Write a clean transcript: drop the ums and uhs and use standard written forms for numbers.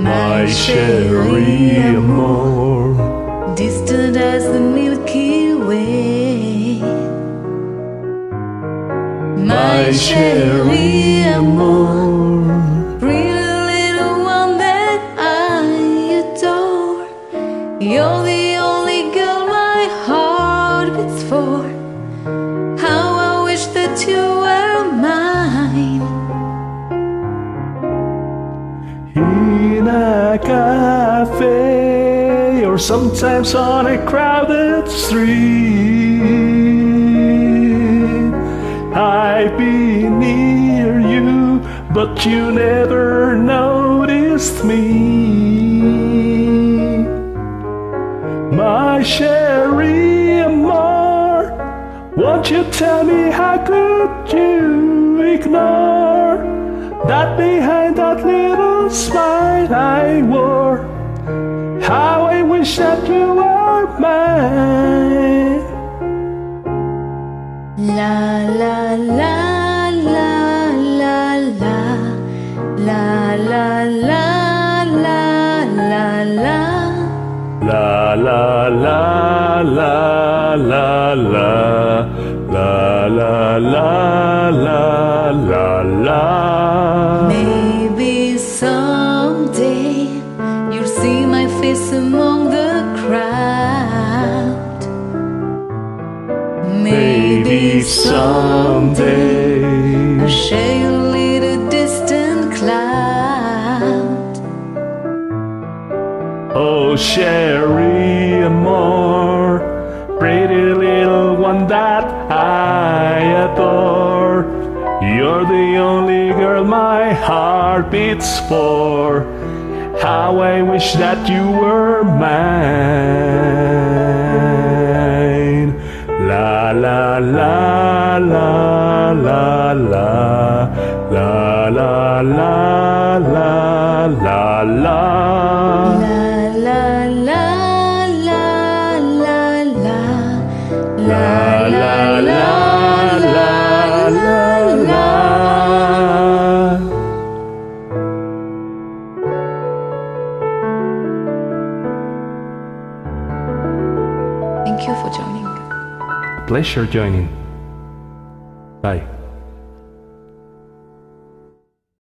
my chérie amour, distant as the Milky Way. my chérie amour, pretty little one that I adore. You're the only girl my heart beats for. How I wish that you were mine. in a cafe or sometimes on a crowded street. I'd be near you, but you never noticed me. My chérie amour, won't you tell me how could you ignore that behind that little smile I wore? How I wish that you were mine. La la la la la la la la la la la la. La la la la la la la la la la la la. Maybe someday you'll see my face among the crowd. Maybe someday I'll share your little distant cloud. oh chérie amour, pretty little one that I adore. You're the only girl my heart beats for. How I wish that you were mine. La la la la la la la la la la la la. La la la la la la la la la la la. Thank you for joining. Pleasure joining. Bye.